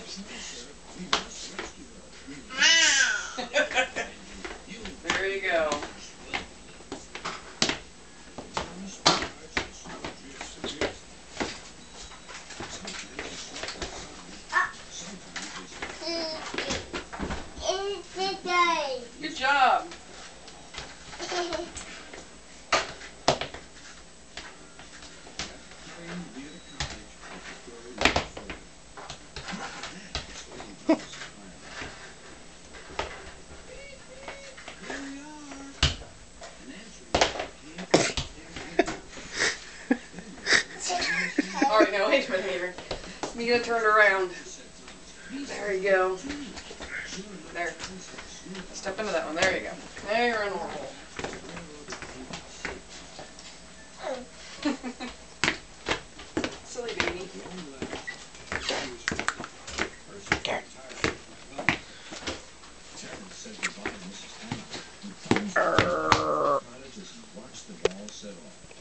There you go. Good job. Alright, now wait a minute, Avery. You gotta turn it around. There you go. There. Step into that one. There you go. Now you're in normal. Silly baby. Watch the ball set off.